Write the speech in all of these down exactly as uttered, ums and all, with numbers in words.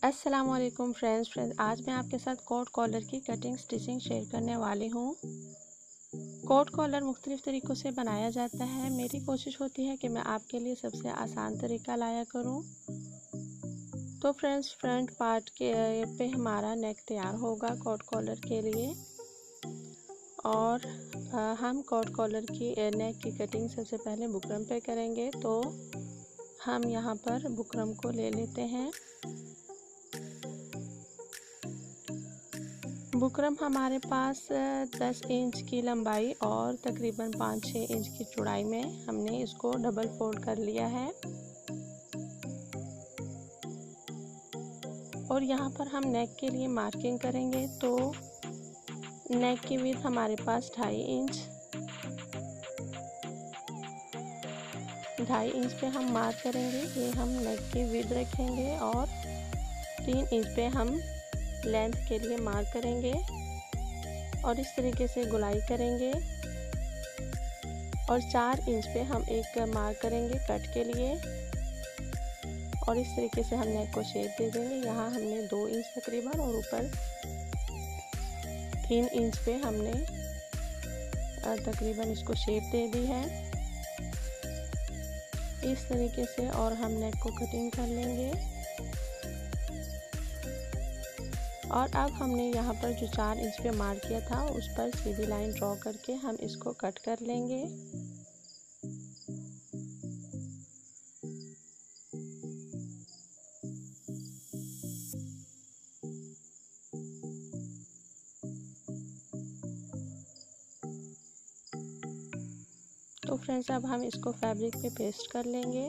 अस्सलामुअलैकुम friends friends आज मैं आपके साथ कोट कॉलर की कटिंग स्टिचिंग शेयर करने वाली हूँ। कोट कॉलर मुख्तलिफ़ तरीक़ों से बनाया जाता है। मेरी कोशिश होती है कि मैं आपके लिए सबसे आसान तरीका लाया करूँ। तो फ्रेंड्स फ्रंट पार्ट के पे हमारा नेक तैयार होगा कोट कॉलर के लिए, और हम कोट कॉलर की नेक की कटिंग सबसे पहले बुकरम पे करेंगे। तो हम यहाँ पर बुकरम को ले लेते हैं। बुकरम हमारे पास दस इंच की लंबाई और तकरीबन पाँच छः इंच की चौड़ाई में हमने इसको डबल फोल्ड कर लिया है। और यहाँ पर हम नेक के लिए मार्किंग करेंगे। तो नेक की विड्थ हमारे पास ढाई इंच ढाई इंच पे हम मार्क करेंगे। ये हम नेक की विड्थ रखेंगे और तीन इंच पे हम लेंथ के लिए मार्क करेंगे और इस तरीके से गुलाई करेंगे। और चार इंच पे हम एक मार्क करेंगे कट के लिए, और इस तरीके से हम नेक को शेप दे देंगे। यहाँ हमने दो इंच तकरीबन और ऊपर तीन इंच पे हमने तकरीबन इसको शेप दे दी है इस तरीके से। और हम नेक को कटिंग कर लेंगे। और अब हमने यहाँ पर जो चार इंच पे मार्क किया था उस पर सीधी लाइन ड्रॉ करके हम इसको कट कर लेंगे। तो फ्रेंड्स अब हम इसको फैब्रिक पे पेस्ट कर लेंगे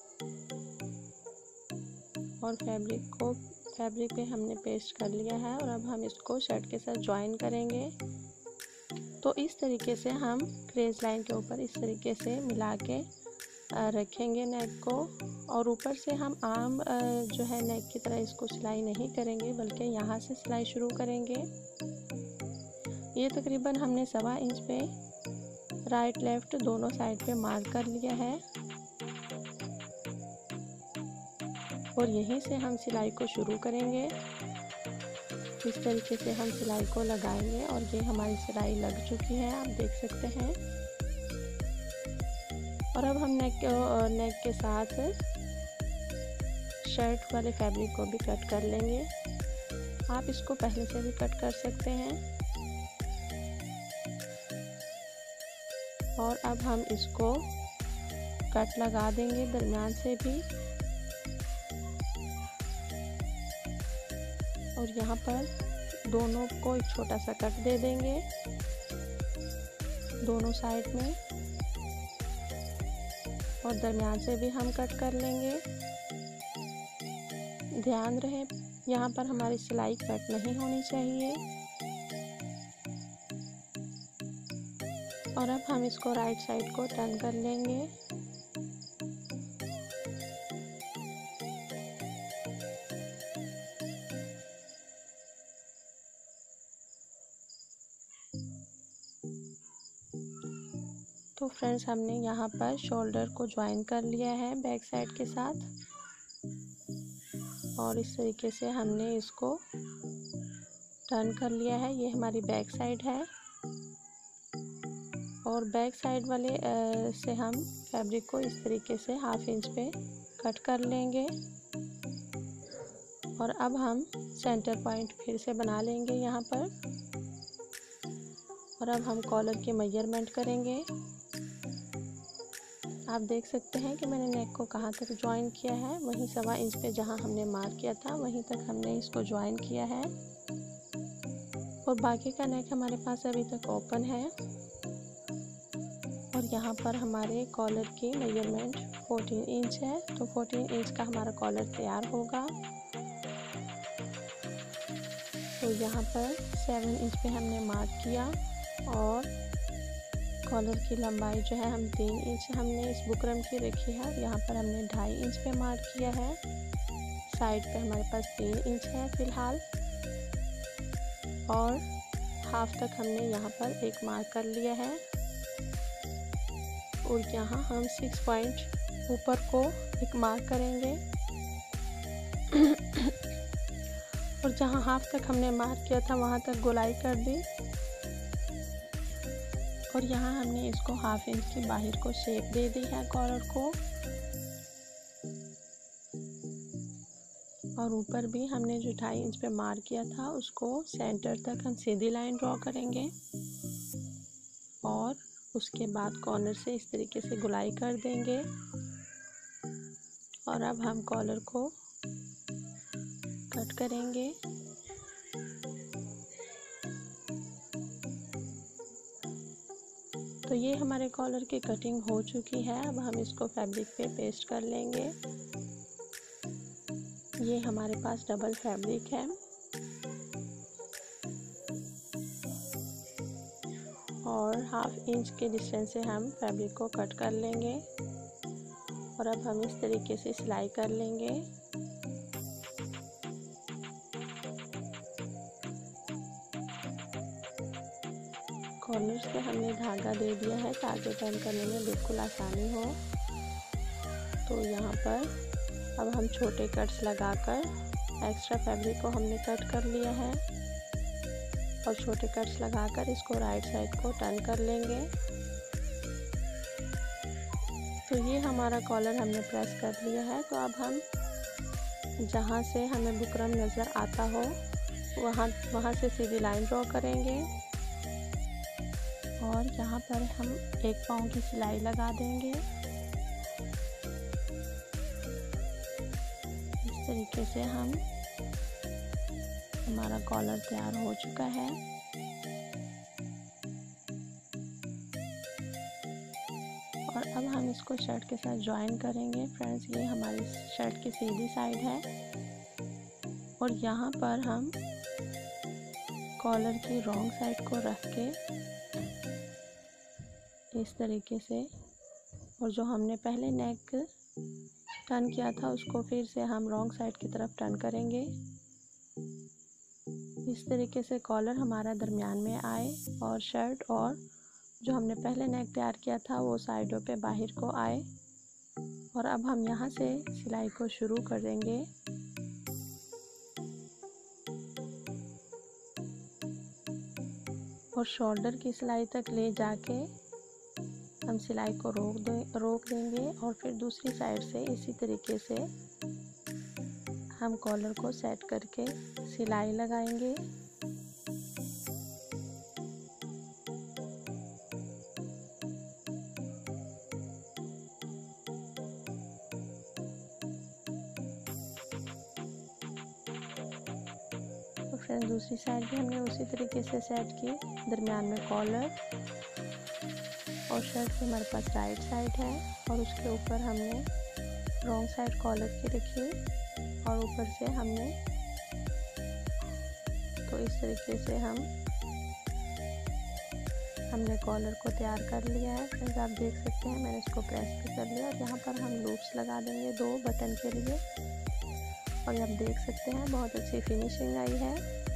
और फैब्रिक को फैब्रिक पे हमने पेस्ट कर लिया है। और अब हम इसको शर्ट के साथ ज्वाइन करेंगे। तो इस तरीके से हम क्रेज लाइन के ऊपर इस तरीके से मिला के रखेंगे नेक को। और ऊपर से हम आम जो है नेक की तरह इसको सिलाई नहीं करेंगे, बल्कि यहाँ से सिलाई शुरू करेंगे। ये तकरीबन हमने सवा इंच पे राइट लेफ्ट दोनों साइड पे मार्क कर लिया है और यहीं से हम सिलाई को शुरू करेंगे। इस तरीके से हम सिलाई को लगाएंगे और ये हमारी सिलाई लग चुकी है, आप देख सकते हैं। और अब हम नेक नेक के साथ शर्ट वाले फैब्रिक को भी कट कर लेंगे। आप इसको पहले से भी कट कर सकते हैं। और अब हम इसको कट लगा देंगे दरमियान से भी। और यहाँ पर दोनों को एक छोटा सा कट दे देंगे दोनों साइड में, और दरमियान से भी हम कट कर लेंगे। ध्यान रहे यहाँ पर हमारी सिलाई कट नहीं होनी चाहिए। और अब हम इसको राइट साइड को टर्न कर लेंगे। तो फ्रेंड्स हमने यहाँ पर शोल्डर को ज्वाइन कर लिया है बैक साइड के साथ, और इस तरीके से हमने इसको टर्न कर लिया है। ये हमारी बैक साइड है और बैक साइड वाले से हम फैब्रिक को इस तरीके से हाफ इंच पे कट कर लेंगे। और अब हम सेंटर पॉइंट फिर से बना लेंगे यहाँ पर। और अब हम कॉलर की मेजरमेंट करेंगे। आप देख सकते हैं कि मैंने नेक को कहाँ तक ज्वाइन किया है। वहीं सवा इंच पे जहाँ हमने मार्क किया था वहीं तक हमने इसको ज्वाइन किया है। और बाकी का नेक हमारे पास अभी तक ओपन है। और यहाँ पर हमारे कॉलर की मेजरमेंट चौदह इंच है। तो चौदह इंच का हमारा कॉलर तैयार होगा। तो यहाँ पर सात इंच पे हमने मार्क किया और कॉलर की लंबाई जो है हम तीन इंच हमने इस बुकरम की रखी है। यहाँ पर हमने ढाई इंच पे मार्क किया है। साइड पे हमारे पास तीन इंच है फ़िलहाल, और हाफ तक हमने यहाँ पर एक मार्क कर लिया है। और यहाँ हम सिक्स पॉइंट ऊपर को एक मार्क करेंगे। और जहाँ हाफ तक हमने मार्क किया था वहाँ तक गोलाई कर दी। और यहाँ हमने इसको हाफ इंच की बाहर को शेप दे दी है कॉलर को। और ऊपर भी हमने जो ढाई इंच पे मार्क किया था उसको सेंटर तक हम सीधी लाइन ड्रॉ करेंगे और उसके बाद कॉर्नर से इस तरीके से गोलाई कर देंगे। और अब हम कॉलर को कट करेंगे। तो ये हमारे कॉलर की कटिंग हो चुकी है। अब हम इसको फैब्रिक पे पेस्ट कर लेंगे। ये हमारे पास डबल फैब्रिक है और हाफ इंच के डिस्टेंस से हम फैब्रिक को कट कर लेंगे। और अब हम इस तरीके से सिलाई कर लेंगे। कॉर्नर्स पे हमने धागा दे दिया है ताकि टर्न करने में बिल्कुल आसानी हो। तो यहाँ पर अब हम छोटे कट्स लगाकर एक्स्ट्रा फैब्रिक को हमने कट कर लिया है और छोटे कट्स लगाकर इसको राइट साइड को टर्न कर लेंगे। तो ये हमारा कॉलर हमने प्रेस कर लिया है। तो अब हम जहाँ से हमें बुकरम नज़र आता हो वहाँ वहाँ से सीधी लाइन ड्रॉ करेंगे और यहाँ पर हम एक पाँव की सिलाई लगा देंगे। इस तरीके से हम हमारा कॉलर तैयार हो चुका है। और अब हम इसको शर्ट के साथ ज्वाइन करेंगे। फ्रेंड्स, ये हमारी शर्ट की सीधी साइड है और यहाँ पर हम कॉलर की रॉन्ग साइड को रख के इस तरीके से, और जो हमने पहले नेक टर्न किया था उसको फिर से हम रॉन्ग साइड की तरफ टर्न करेंगे। इस तरीके से कॉलर हमारा दरमियान में आए और शर्ट और जो हमने पहले नेक तैयार किया था वो साइडों पे बाहर को आए। और अब हम यहाँ से सिलाई को शुरू करेंगे। और शोल्डर की सिलाई तक ले जाके हम सिलाई को रोक दे रोक देंगे और फिर दूसरी साइड से इसी तरीके से हम कॉलर को सेट करके सिलाई लगाएंगे। तो फ्रेंड्स, दूसरी साइड भी हमने उसी तरीके से सेट की। दरमियान में कॉलर और शर्ट की हमारे पास राइट साइड है और उसके ऊपर हमने रॉन्ग साइड कॉलर की रखी और ऊपर से हमने, तो इस तरीके से हम हमने कॉलर को तैयार कर लिया है। फ्रेंड्स, आप देख सकते हैं मैंने इसको प्रेस भी कर लिया और यहाँ पर हम लूप्स लगा देंगे दो बटन के लिए। और ये आप देख सकते हैं बहुत अच्छी फिनिशिंग आई है।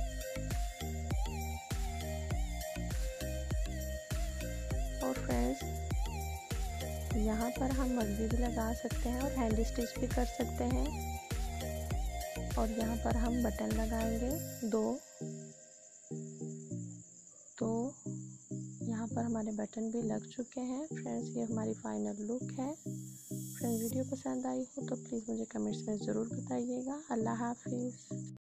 और फ्रेंड्स, यहाँ पर हम मर्जी भी लगा सकते हैं और हैंड स्टिच भी कर सकते हैं। और यहाँ पर हम बटन लगाएंगे दो। तो यहाँ पर हमारे बटन भी लग चुके हैं। फ्रेंड्स, ये हमारी फाइनल लुक है। फ्रेंड्स, वीडियो पसंद आई हो तो प्लीज़ मुझे कमेंट्स में ज़रूर बताइएगा। अल्लाह हाफिज़।